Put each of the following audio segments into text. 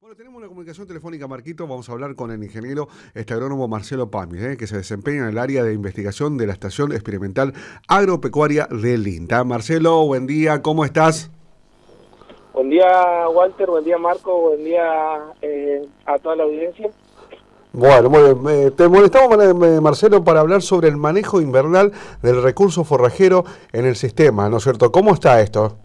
Bueno, tenemos una comunicación telefónica, Marquito. Vamos a hablar con el ingeniero agrónomo Marcelo Pamis, que se desempeña en el área de investigación de la Estación Experimental Agropecuaria del INTA. Marcelo, buen día, ¿cómo estás? Buen día, Walter, buen día, Marco, buen día a toda la audiencia. Bueno, muy bien. Te molestamos, Marcelo, para hablar sobre el manejo invernal del recurso forrajero en el sistema, ¿no es cierto? ¿Cómo está esto?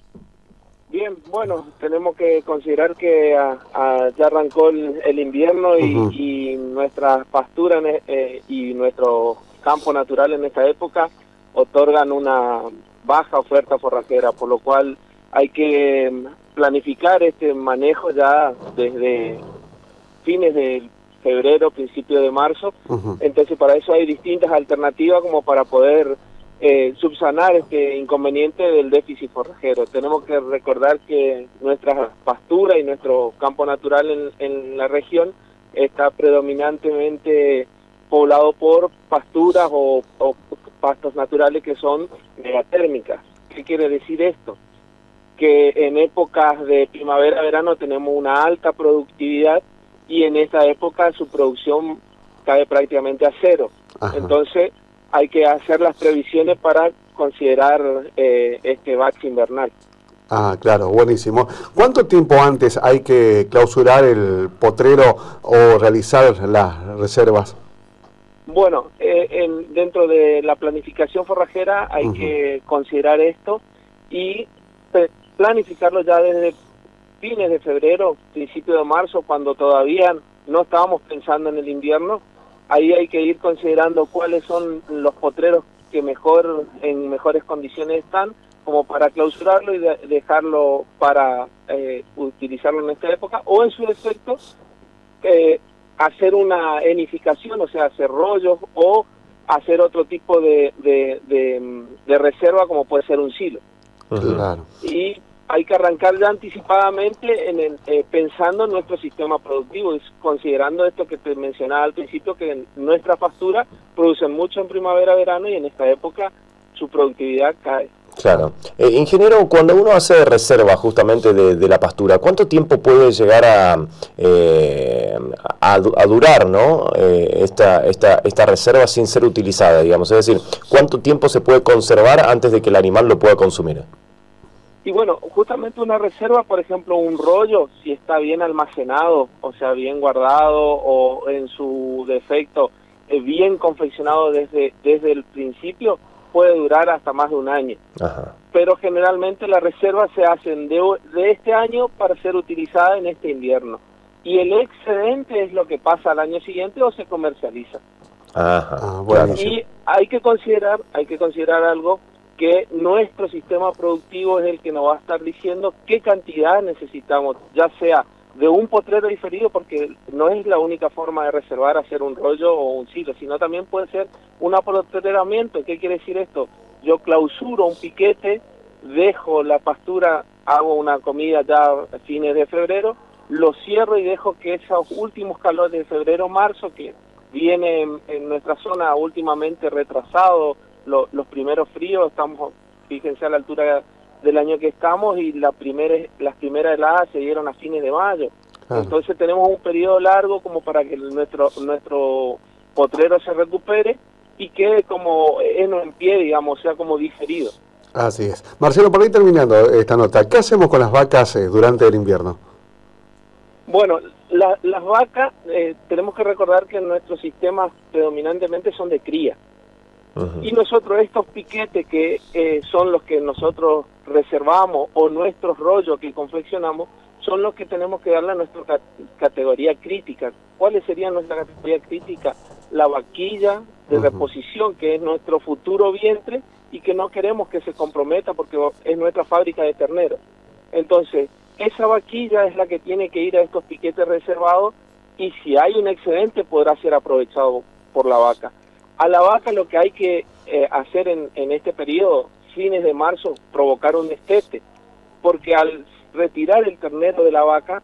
Bien, bueno, tenemos que considerar que ya arrancó el invierno y nuestras pasturas y nuestro campo natural en esta época otorgan una baja oferta forrajera, por lo cual hay que planificar este manejo ya desde fines de febrero, principio de marzo. Entonces para eso hay distintas alternativas como para poder subsanar este inconveniente del déficit forrajero. Tenemos que recordar que nuestra pastura y nuestro campo natural en la región está predominantemente poblado por pasturas o pastos naturales que son megatérmicas. ¿Qué quiere decir esto? Que en épocas de primavera-verano tenemos una alta productividad y en esta época su producción cae prácticamente a cero. Ajá. Entonces hay que hacer las previsiones para considerar este bache invernal. Ah, claro, buenísimo. ¿Cuánto tiempo antes hay que clausurar el potrero o realizar las reservas? Bueno, dentro de la planificación forrajera hay que considerar esto y planificarlo ya desde fines de febrero, principio de marzo, cuando todavía no estábamos pensando en el invierno. Ahí hay que ir considerando cuáles son los potreros que en mejores condiciones están, como para clausurarlo y dejarlo para utilizarlo en esta época, o en su defecto hacer una enificación, o sea, hacer rollos o hacer otro tipo de reserva, como puede ser un silo. Claro. Y hay que arrancar ya anticipadamente pensando en nuestro sistema productivo, considerando esto que te mencionaba al principio, que nuestra pastura producen mucho en primavera-verano y en esta época su productividad cae. Claro. Ingeniero, cuando uno hace reserva justamente de la pastura, ¿cuánto tiempo puede llegar a durar, ¿no? esta reserva sin ser utilizada, digamos? Es decir, ¿cuánto tiempo se puede conservar antes de que el animal lo pueda consumir? Y bueno, justamente una reserva, por ejemplo, un rollo, si está bien almacenado, o sea, bien guardado o en su defecto bien confeccionado desde el principio, puede durar hasta más de un año. Ajá. Pero generalmente las reservas se hacen de este año para ser utilizada en este invierno. Y el excedente es lo que pasa al año siguiente o se comercializa. Ajá. Bueno. Y hay que considerar algo, que nuestro sistema productivo es el que nos va a estar diciendo qué cantidad necesitamos, ya sea de un potrero diferido, porque no es la única forma de reservar, hacer un rollo o un silo, sino también puede ser un apotreramiento. ¿Qué quiere decir esto? Yo clausuro un piquete, dejo la pastura, hago una comida ya a fines de febrero, lo cierro y dejo que esos últimos calores de febrero-marzo, que viene en nuestra zona últimamente retrasado, los primeros fríos, estamos, fíjense a la altura del año que estamos, y las primeras heladas se dieron a fines de mayo. Claro. Entonces tenemos un periodo largo como para que nuestro potrero se recupere y quede como heno en pie, digamos, sea como digerido. Así es. Marcelo, para ir terminando esta nota, ¿qué hacemos con las vacas durante el invierno? Bueno, las vacas, tenemos que recordar que nuestros sistemas predominantemente son de cría. Y nosotros estos piquetes que son los que nosotros reservamos, o nuestros rollos que confeccionamos, son los que tenemos que darle a nuestra categoría crítica. ¿Cuáles serían nuestra categoría crítica? La vaquilla de reposición, que es nuestro futuro vientre y que no queremos que se comprometa porque es nuestra fábrica de terneros. Entonces, esa vaquilla es la que tiene que ir a estos piquetes reservados, y si hay un excedente podrá ser aprovechado por la vaca. A la vaca lo que hay que hacer en este periodo, fines de marzo, provocar un destete, porque al retirar el ternero de la vaca,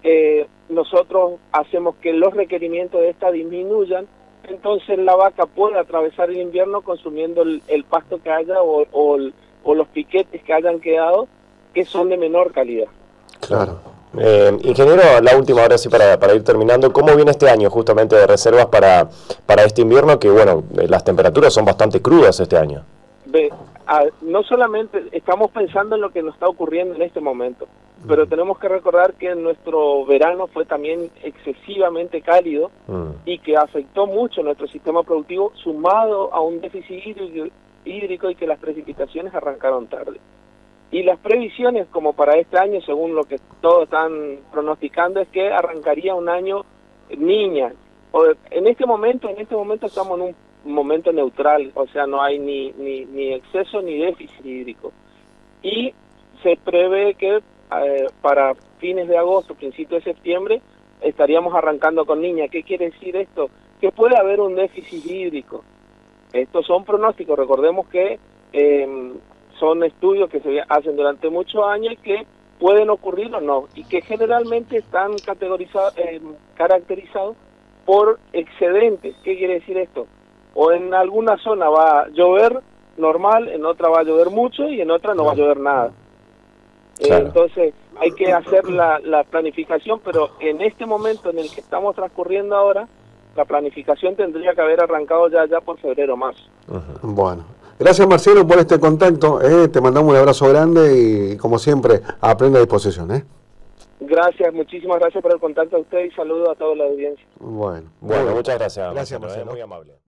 nosotros hacemos que los requerimientos de esta disminuyan, entonces la vaca puede atravesar el invierno consumiendo el pasto que haya o los piquetes que hayan quedado, que son de menor calidad. Claro. Ingeniero, la última, ahora sí, para ir terminando, ¿cómo viene este año justamente de reservas para este invierno? Que bueno, las temperaturas son bastante crudas este año. No solamente estamos pensando en lo que nos está ocurriendo en este momento, pero tenemos que recordar que nuestro verano fue también excesivamente cálido y que afectó mucho nuestro sistema productivo, sumado a un déficit hídrico y que las precipitaciones arrancaron tarde. Y las previsiones como para este año, según lo que todos están pronosticando, es que arrancaría un año niña. En este momento estamos en un momento neutral, o sea, no hay ni exceso ni déficit hídrico. Y se prevé que para fines de agosto, principios de septiembre, estaríamos arrancando con niña. ¿Qué quiere decir esto? Que puede haber un déficit hídrico. Estos son pronósticos, recordemos que son estudios que se hacen durante muchos años y que pueden ocurrir o no, y que generalmente están caracterizados por excedentes. ¿Qué quiere decir esto? O en alguna zona va a llover normal, en otra va a llover mucho y en otra no va a llover nada. Claro. Entonces hay que hacer la planificación, pero en este momento en el que estamos transcurriendo ahora, la planificación tendría que haber arrancado ya por febrero o marzo. Bueno, gracias Marcelo por este contacto, te mandamos un abrazo grande y como siempre, a plena disposición. Gracias, muchísimas gracias por el contacto a usted y saludos a toda la audiencia. Bueno, muchas gracias. Gracias Marcelo. Muy amable.